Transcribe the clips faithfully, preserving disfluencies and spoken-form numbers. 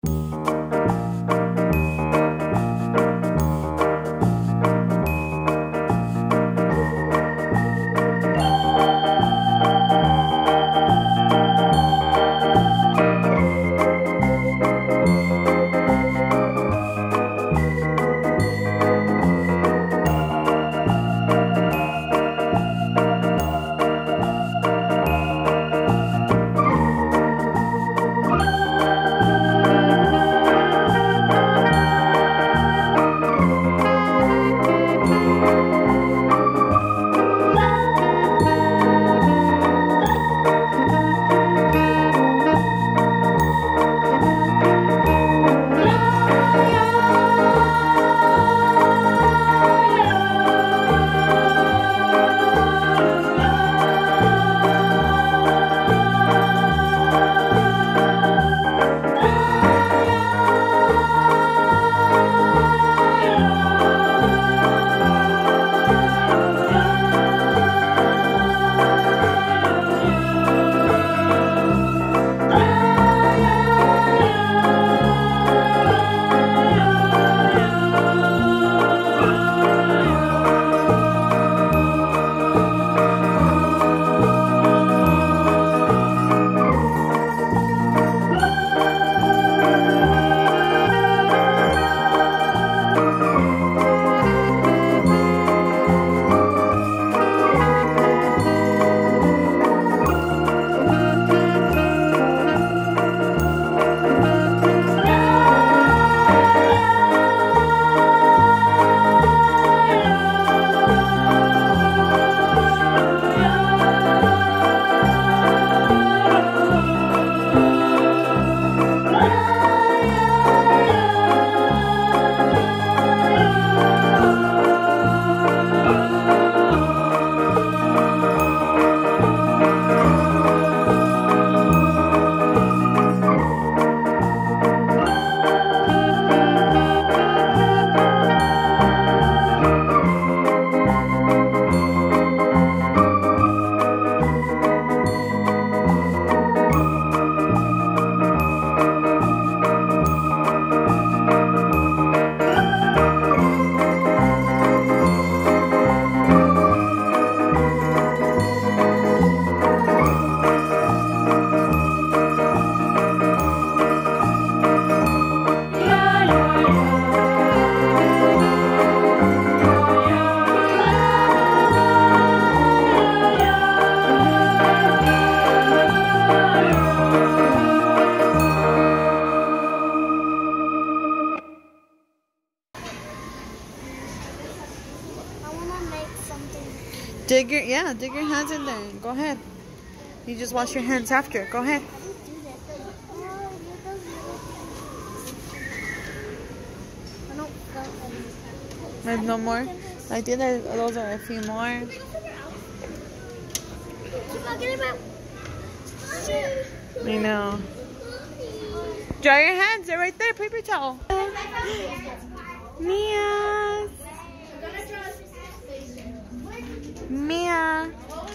Dig your, yeah, dig your hands in there. Go ahead. You just wash your hands after. Go ahead. There's no more? I think that those are a few more. I know. Dry your hands. They're right there. Paper towel. Mia. Mia.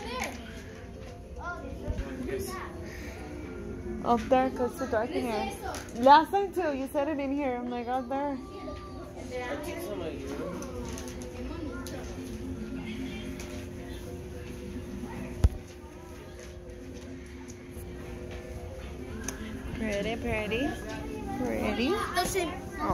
Up there, because it's so dark in here. Last time too, you said it in here. I'm like, out there. Pretty, pretty, pretty.